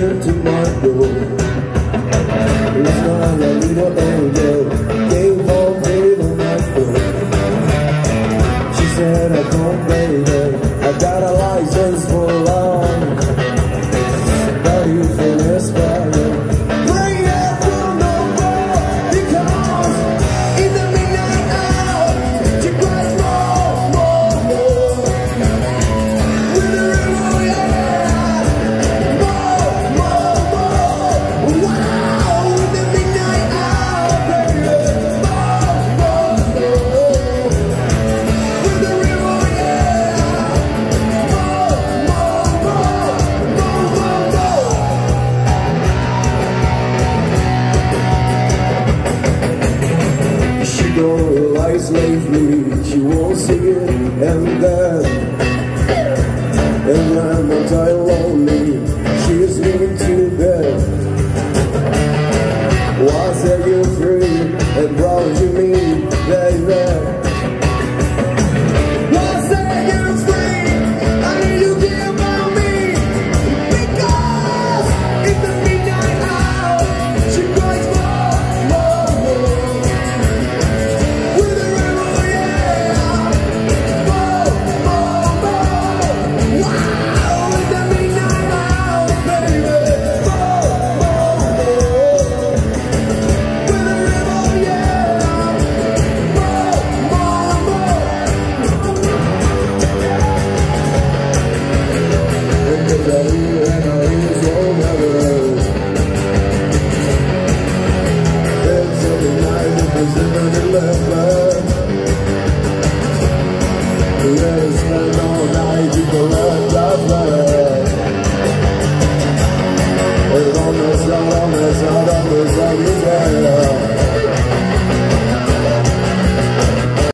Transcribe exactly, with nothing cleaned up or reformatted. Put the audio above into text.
came to my door. It's not a little angel, gave all faith on my foot. She said, I don't blame her, I got a license for long. But you feel inspired, bring it from the world, because in the midnight hour, she cries more, more, more. With the river, yeah, more, more, more. Wow, in the midnight hour, baby, more, more, more. With the river, yeah, more, more, more, more, more, more. She don't realize lately, she won't see it, and then, and when I'm tired lonely, she is leaving to bed. Why set you free and brought you me, baby? Why set you free? I need you care about me, because in the midnight hour, she cries more, more, more. With the river, yeah, more, more, more. Wow, in the midnight hour, baby, more, more, more. With the river, yeah, more, more, more. Because I hear and I hear so never. There's every night that there's never left. Let us spend